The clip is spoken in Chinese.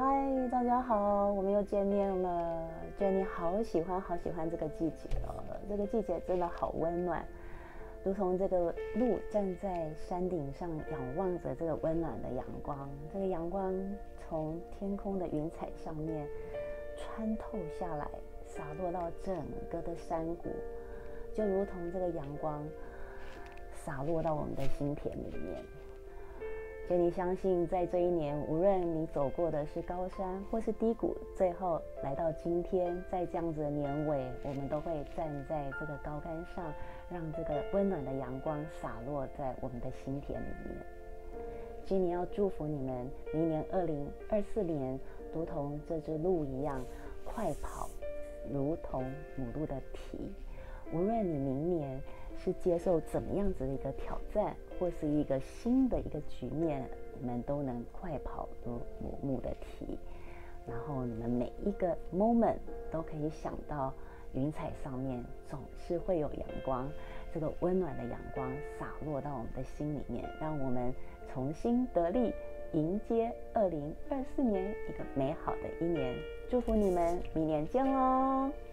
嗨，大家好，我们又见面了。Jenny 好喜欢这个季节哦，这个季节真的好温暖，如同这个鹿站在山顶上仰望着这个温暖的阳光，这个阳光从天空的云彩上面穿透下来，洒落到整个的山谷，就如同这个阳光洒落到我们的心田里面。Jenny 相信，在这一年，无论你走过的是高山或是低谷，最后来到今天，在这样子的年尾，我们都会站在这个高杆上，让这个温暖的阳光洒落在我们的心田里面。Jenny 要祝福你们，明年2024年，如同这只鹿一样，快跑，如同母鹿的蹄。无论你明年是接受怎么样子的一个挑战，或是一个新的一个局面，你们都能快跑如母鹿的蹄。然后你们每一个 moment 都可以想到云彩上面总是会有阳光，这个温暖的阳光洒落到我们的心里面，让我们重新得力，迎接2024年一个美好的一年。祝福你们，明年见喽！